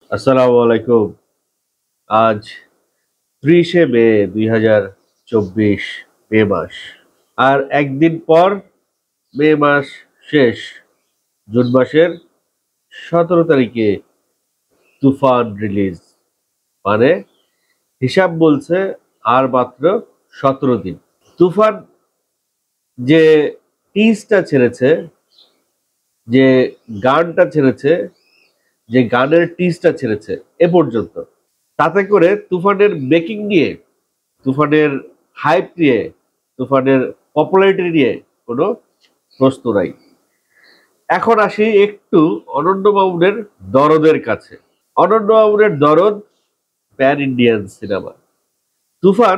আসসালামু আলাইকুম। আজ 30শে মে 2024, মে মাস। আর একদিন পর মে মাস শেষ। জুন মাসের 17 তারিখে তুফান রিলিজ। মানে হিসাব বলছে আর মাত্র 17 দিন। তুফান যে টিজটা ছেড়েছে, যে গানটা ছেড়েছে, যে গানের টিজটা ছেড়েছে এ পর্যন্ত, তাতে করে তুফানের মেকিং নিয়ে, তুফানের হাইপ নিয়ে, তুফানের পপুলারিটি নিয়ে কোনো প্রশ্ন নাই। এখন আসি একটু অনন্য মামুনের দরদের কাছে। অনন্য মামুনের দরদ প্যান ইন্ডিয়ান সিনেমা, তুফান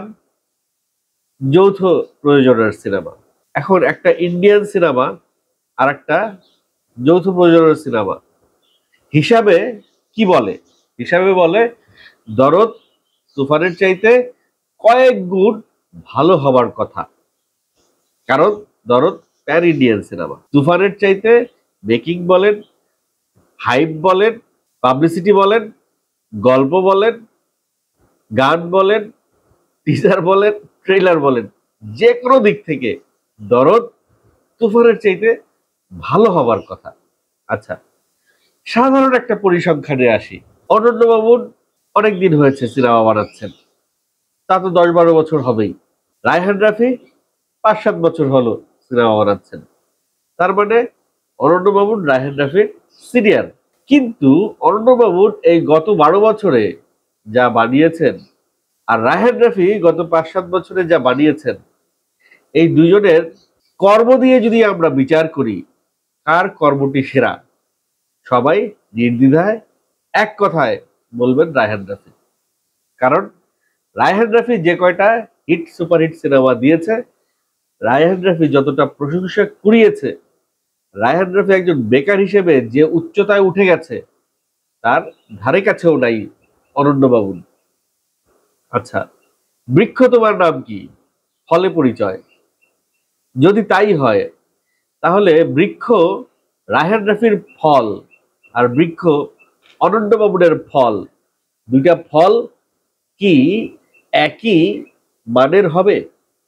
যৌথ প্রযোজনার সিনেমা। এখন একটা ইন্ডিয়ান সিনেমা আর একটা যৌথ প্রযোজনার সিনেমা হিসাবে কি বলে? হিসাবে বলে দরদ তুফানের চাইতে কয়েক গুণ ভালো হবার কথা। কারণ দরদ প্যান ইন্ডিয়ান সিনেমা। তুফানের চাইতে মেকিং বলেন, হাইপ বলেন, পাবলিসিটি বলেন, গল্প বলেন, গান বলেন, টিজার বলেন, ট্রেলার বলেন, যে কোনো দিক থেকে দরদ তুফানের চাইতে ভালো হবার কথা। আচ্ছা, সাধারণ একটা পরিসংখ্যানে আসি। অনন্য মামুন অনেকদিন হয়েছে সিনেমা বানাচ্ছেন, তা তো 10-12 বছর হবেই। রায়হান রাফি 5-7 বছর হলো সিনেমা বানাচ্ছেন। তার মানে অনন্য মামুন রায়হান রাফির সিনিয়র। কিন্তু অনন্য মামুন এই গত 12 বছরে যা বানিয়েছেন, আর রায়হান রাফি গত 5-7 বছরে যা বানিয়েছেন, এই দুজনের কর্ম দিয়ে যদি আমরা বিচার করি কার কর্মটি সেরা, সবাই নির্দ্বিধায় এক কথায় বলবেন রায়হান রাফি। কারণ রায়হান রাফি যে কয়টা হিট সুপারহিট সিনেমা দিয়েছে, রায়হান রাফি যতটা প্রশংসা কুড়িয়েছে, রায়হান রাফি একজন বেকার হিসেবে যে উচ্চতায় উঠে গেছে, তার ধারে কাছেও নাই অনন্য বাবুল। আচ্ছা, বৃক্ষ তোমার নাম কি, ফলে পরিচয়। যদি তাই হয়, তাহলে বৃক্ষ রায়হান রাফির ফল, আর বৃক্ষ অনন্য বাবুনের ফল, দুইটা ফল কি একই মানের হবে?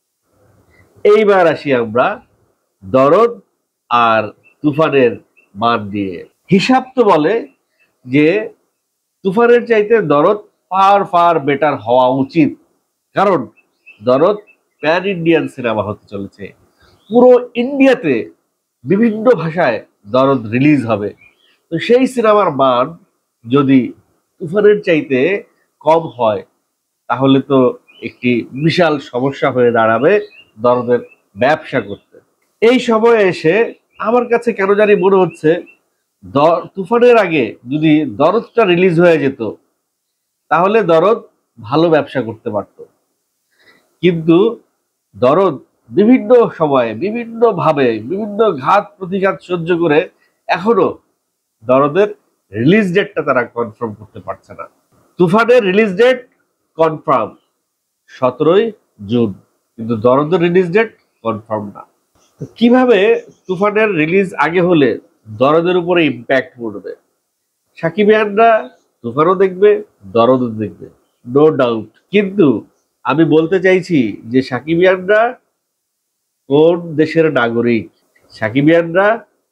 এইবার আসি আমরা দরদ আর তুফানের মান দিয়ে। হিসাব তো বলে যে তুফানের চাইতে দরদ ফার ফার বেটার হওয়া উচিত। কারণ দরদ প্যান ইন্ডিয়ান সিনেমা হতে চলেছে। পুরো ইন্ডিয়াতে বিভিন্ন ভাষায় দরদ রিলিজ হবে। তো সেই সিনেমার মান যদি তুফানের চাইতে কম হয়, তাহলে তো একটি বিশাল সমস্যা হয়ে দাঁড়াবে দরদের ব্যবসা করতে। এই সময়ে এসে আমার কাছে কেন জানি মনে হচ্ছে তুফানের আগে যদি দরদটা রিলিজ হয়ে যেত, তাহলে দরদ ভালো ব্যবসা করতে পারত। কিন্তু দরদ বিভিন্ন সময়ে, বিভিন্ন ভাবে, বিভিন্ন ঘাত প্রতিঘাত সহ্য করে এখনো দরদের রিলিজ ডেটটা তারা কনফার্ম করতে পারছে না। তুফানের রিলিজ ডেট কনফার্ম 17ই জুন, কিন্তু দরদের রিলিজ ডেট কনফার্ম না। কিভাবে তুফানের রিলিজ আগে হলে দরদের উপরে ইম্প্যাক্ট পড়বে? সাকিবিয়ানরা তুফানও দেখবে, দরদও দেখবে, নো ডাউট। কিন্তু আমি বলতে চাইছি যে সাকিবিয়ানরা কোন দেশের নাগরিক, সাকিবিয়ানরা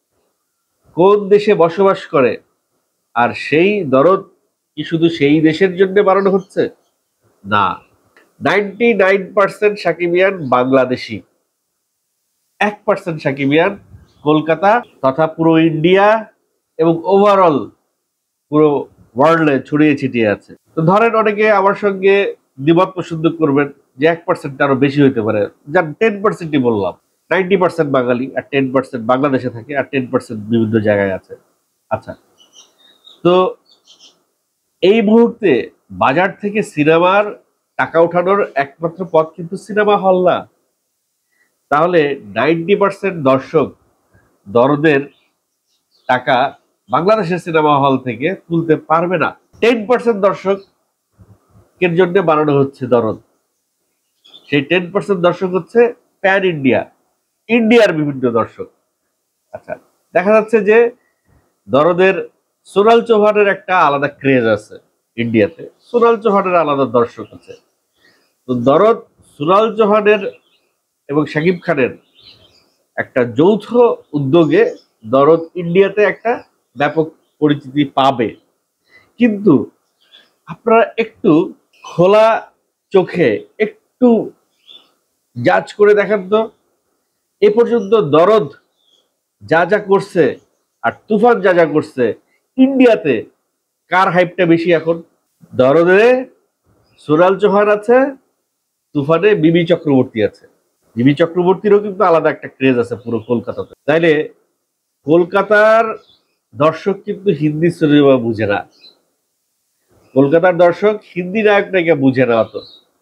কোন দেশে বসবাস করে, আর সেই দরদ কি শুধু সেই দেশের জন্য বানানো হচ্ছে? না, 99% সাকিবিয়ান বাংলাদেশি, 1% সাকিবিয়ান কলকাতা তথা পুরো ইন্ডিয়া এবং ওভারঅল পুরো ওয়ার্ল্ডে ছড়িয়ে ছিটিয়ে আছে। তো ধরেন অনেকে আমার সঙ্গে দ্বিমত পোষণ করবেন যে 1% আরো বেশি হইতে পারে, যার 10%ই বললাম। 90% বাঙালি, আর 10% বাংলাদেশে থাকে, আর 10% বিভিন্ন জায়গায় আছে। আচ্ছা, তো এই মুহূর্তে বাজার থেকে সিনেমার টাকা উঠানোর একমাত্র পথ কিন্তু সিনেমা হল না। তাহলে 90% দর্শক দরদের টাকা বাংলাদেশের সিনেমা হল থেকে তুলতে পারবে না। 10% দর্শকের জন্য বানানো হচ্ছে দরদ। সেই 10% দর্শক হচ্ছে প্যান ইন্ডিয়া, ইন্ডিয়ার বিভিন্ন দর্শক। আচ্ছা, দেখা যাচ্ছে যে দরদের সোনাল চৌহানের একটা আলাদা ক্রেজ আছে ইন্ডিয়াতে, সোনাল চৌহানের আলাদা দর্শক আছে। তো দরদ সোনাল চৌহানের এবং শাকিব খানের একটা যৌথ উদ্যোগে দরদ ইন্ডিয়াতে একটা ব্যাপক পরিচিতি পাবে। কিন্তু আপনারা একটু খোলা চোখে একটু জাজ করে দেখেন তো, এ পর্যন্ত দরদ যা যা করছে আর তুফান যা যা করছে, ইন্ডিয়াতে কার হাইপটা বেশি এখন? দরদে সোনাল চৌহান আছে, তুফানে মিমি চক্রবর্তী আছে। মিমি চক্রবর্তীরও কিন্তু আলাদা একটা ক্রেজ আছে পুরো কলকাতাতে। তাইলে কলকাতার দর্শক কিন্তু হিন্দি সিনেমা বুঝে না, কলকাতার দর্শক হিন্দি নায়ক নায়িকা বুঝে না অত।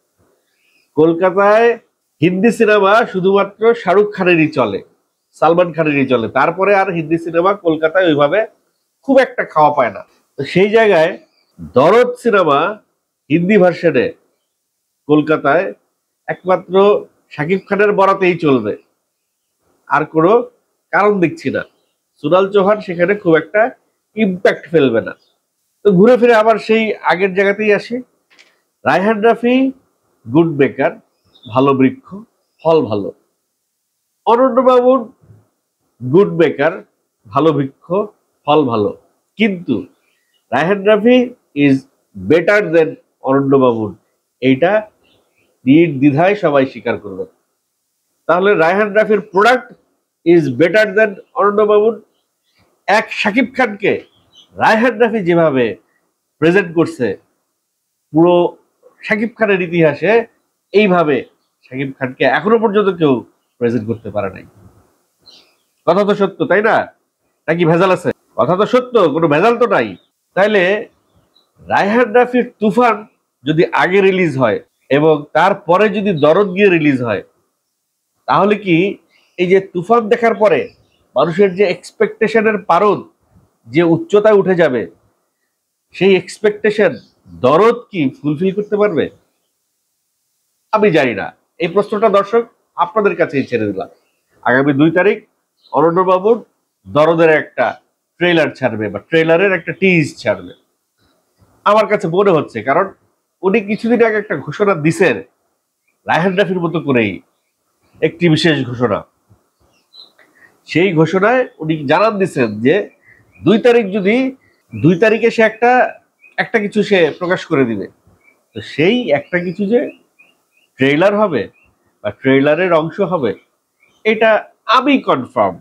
কলকাতায় হিন্দি সিনেমা শুধুমাত্র শাহরুখ খানেরই চলে, সালমান খানেরই চলে, তারপরে আর হিন্দি সিনেমা কলকাতায় ওইভাবে খুব একটা খাওয়া পায় না। তো সেই জায়গায় দরদ সিনেমা হিন্দি ভার্সনে কলকাতায় একমাত্র শাকিব খানের বরাতেই চলবে, আর কোনো কারণ দেখছি না। সোনাল চৌহান সেখানে খুব একটা ইম্প্যাক্ট ফেলবে না। তো ঘুরে ফিরে আবার সেই আগের জায়গাতেই আসি। রায়হান রাফি গুড বেকার, ভালো বৃক্ষ, ফল ভালো। অনন্যবাবুর গুড বেকার, ভালো বৃক্ষ, ফল ভালো। কিন্তু Raihan Rafi is better than অনন্যবাবুর, এইটা দ্বিধায় সবাই স্বীকার করবে। তাহলে রায়হান রাফির প্রোডাক্ট ইজ বেটার দেন অনন্যবাবুর। এক শাকিব খানকে রায়হান রাফি যেভাবে প্রেজেন্ট করছে, পুরো শাকিব খানের ইতিহাসে এইভাবে শাকিব খানকে এখনো পর্যন্ত কেউ প্রেজেন্ট করতে পারে নাই। কথা তো সত্য, তাই না? নাকি ভেজাল আছে? কথা তো সত্য, কোনো ভেজাল তো নাই। তাইলে রায়হান রাফির তুফান যদি আগে রিলিজ হয় এবং তারপরে যদি দরদ গিয়ে রিলিজ হয়, তাহলে কি এই যে তুফান দেখার পরে মানুষের যে এক্সপেকটেশনের পারদ যে উচ্চতায় উঠে যাবে, সেই এক্সপেকটেশন দরদ কি ফুলফিল করতে পারবে? আমি জানি না। এই প্রশ্নটা দর্শক আপনাদের কাছেই ছেড়ে দিলাম। আগামী 2 তারিখ অরণ্যবাবুর দরদের একটা ট্রেলার ছাড়বে, বা ট্রেলারের একটা টিজ ছাড়বে আমার কাছে মনে হচ্ছে। কারণ উনি কিছুদিন আগে একটা ঘোষণা দিছেন রায়হান রাফির মতো করেই, একটি বিশেষ ঘোষণা। সেই ঘোষণায় উনি জানান দিচ্ছেন যে 2 তারিখ যদি 2 তারিখে সে একটা কিছু সে প্রকাশ করে দিবে। তো সেই একটা কিছু যে ট্রেলার হবে বা ট্রেলারের অংশ হবে, এটা আমি কনফার্ম।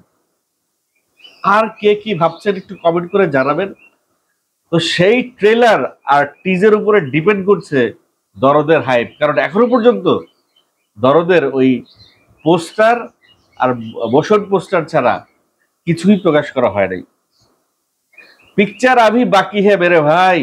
আর কে কি ভাবছেন একটু কমেন্ট করে জানাবেন। তো সেই ট্রেলার আর টিজের উপরে ডিপেন্ড করছে দরদের হাইপ। কারণ এখনো পর্যন্ত দরদের ওই পোস্টার আর মোশন পোস্টার ছাড়া কিছুই প্রকাশ করা হয় নাই। পিকচার আভি বাকি হে মেরে ভাই,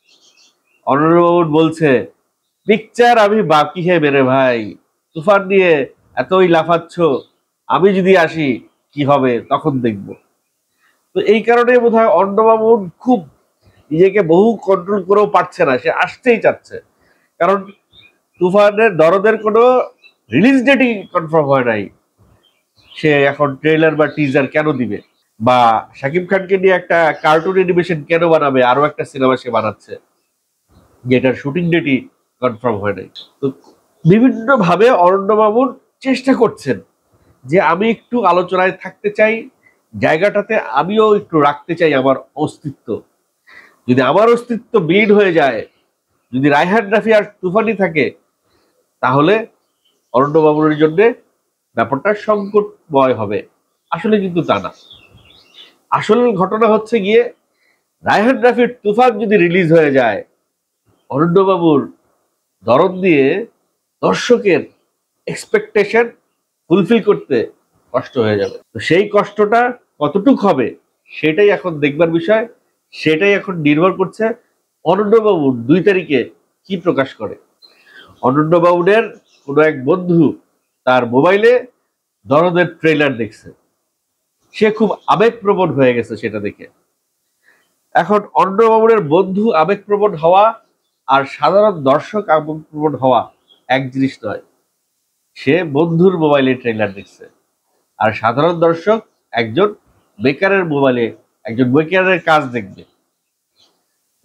অনুরোধ বলছে পিকচার আভি বাকি হে মেরে ভাই। তুফান নিয়ে এতই লাফাচ্ছ, আমি যদি আসি কি হবে তখন দেখব। তো এই কারণে বোধহয় অন্নবাবু খুব নিজেকে বহু কন্ট্রোল করেও পারছে না, সে আসতেই চাচ্ছে। কারণ তুফানের দরদের কোনো রিলিজ ডেটই কনফার্ম হয় নাই, সে এখন ট্রেলার বা টিজার কেন দিবে? বা শাকিব খানকে নিয়ে একটা কার্টুন অ্যানিমেশন কেন বানাবে? আরো একটা সিনেমা সে বানাচ্ছে যেটার শুটিং ডেটই কনফার্ম হয় নাই। তো বিভিন্ন ভাবে অরণ্যবাবুর চেষ্টা করছেন যে আমি একটু আলোচনায় থাকতে চাই, জায়গাটাতে আমিও একটু রাখতে চাই আমার অস্তিত্ব। যদি আমার অস্তিত্ব ব্লিড হয়ে যায়, যদি রায়হান রাফি আর তুফানি থাকে, তাহলে অরণ্যবাবুর জন্য ব্যাপারটা সংকটময় হবে। আসলে কিন্তু তা না। আসল ঘটনা হচ্ছে গিয়ে রায়হান রাফির তুফান যদি রিলিজ হয়ে যায়, অরণ্যবাবুর দরদ দিয়ে দর্শকের এক্সপেকটেশন ফুলফিল করতে কষ্ট হয়ে যাবে। তো সেই কষ্টটা কতটুক হবে সেটাই এখন দেখবার বিষয়। সেটাই এখন নির্ভর করছে অনন্যবাবুর 2 তারিখে কি প্রকাশ করে। অনন্যবাবুদের কোনো এক বন্ধু তার মোবাইলে দরদের ট্রেলার দেখছে, সে খুব আবেগপ্রবণ হয়ে গেছে সেটা দেখে। এখন অন্নবাবুর বন্ধু আবেগপ্রবণ হওয়া আর সাধারণ দর্শক আবেগপ্রবণ হওয়া এক জিনিস নয়। সে বন্ধুর মোবাইলে ট্রেলার দেখছে, আর সাধারণ দর্শক একজন বেকারের মোবাইলে একজন বেকারের কাজ দেখবে।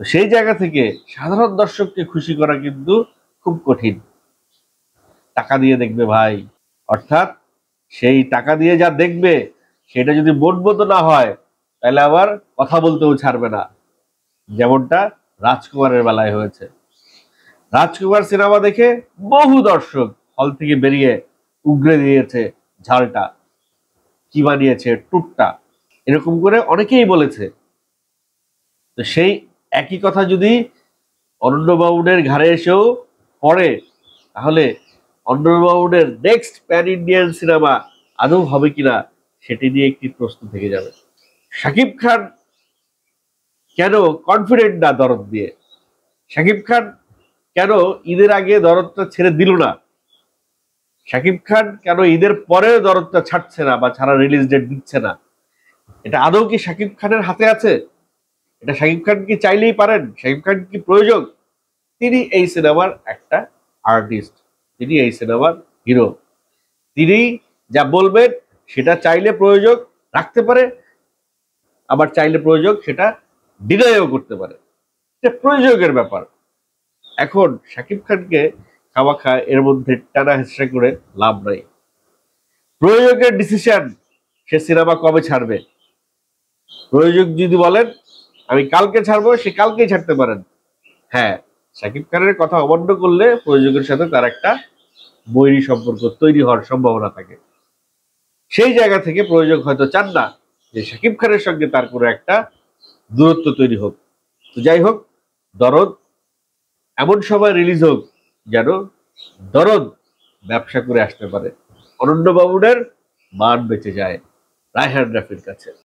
তো সেই জায়গা থেকে সাধারণ দর্শককে খুশি করা কিন্তু খুব কঠিন। টাকা দিয়ে দেখবে ভাই, অর্থাৎ সেই টাকা দিয়ে যা দেখবে সেটা যদি মন মতো না হয় তাহলে আবার কথা বলতেও ছাড়বে না, যেমনটা রাজকুমারের বেলায় হয়েছে। রাজকুমার সিনেমা দেখে বহু দর্শক হল থেকে বেরিয়ে উগরে দিয়েছে ঝালটা, কি বানিয়েছে টুকটা, এরকম করে অনেকেই বলেছে। তো সেই একই কথা যদি অনন্যবাবুদের ঘাড়ে এসেও পড়ে, তাহলে অনন্যবাবুদের নেক্সট প্যান ইন্ডিয়ান সিনেমা আদৌ হবে কিনা সেটি নিয়ে একটি প্রশ্ন থেকে যাবে। শাকিব খান কেন কনফিডেন্ট না দরদ দিয়ে? শাকিব খান কেন ঈদের আগে দরদটা ছেড়ে দিল না? শাকিব খান কেন ঈদের পরেও দরদটা ছাড়ছে না বা ছাড়া রিলিজ ডেট দিচ্ছে না? এটা আদৌ কি শাকিব খানের হাতে আছে? এটা শাকিব খান কি চাইলেই পারেন? শাকিব খান কি প্রয়োজন? তিনি এই সিনেমার একটা আর্টিস্ট, তিনি এই সিনেমার হিরো। তিনি যা বলবেন সেটা চাইলে প্রয়োজক রাখতে পারে, আবার চাইলে প্রয়োজক সেটা ডিনাইও করতে পারে। এটা প্রয়োজকের ব্যাপার। এখন শাকিব খানকে খামাখা এর মধ্যে টানা হেঁচড়া করে লাভ নাই। প্রয়োজকের ডিসিশন সে সিনেমা কবে ছাড়বে। প্রয়োজক যদি বলেন আমি কালকে ছাড়বো, সে কালকেই ছাড়তে পারেন। হ্যাঁ, শাকিব খানের কথা অমান্য করলে প্রযোজকের সাথে তার একটা বৈরী সম্পর্ক তৈরি হওয়ার সম্ভাবনা থাকে। সেই জায়গা থেকে প্রযোজক হয়তো চান না যে শাকিব খানের সঙ্গে তার কোনো একটা দূরত্ব তৈরি হোক। তো যাই হোক, দরদ এমন সময় রিলিজ হোক যেন দরদ ব্যবসা করে আসতে পারে, অনন্যবাবুদের মান বেঁচে যায় রায়হান রাফির কাছে।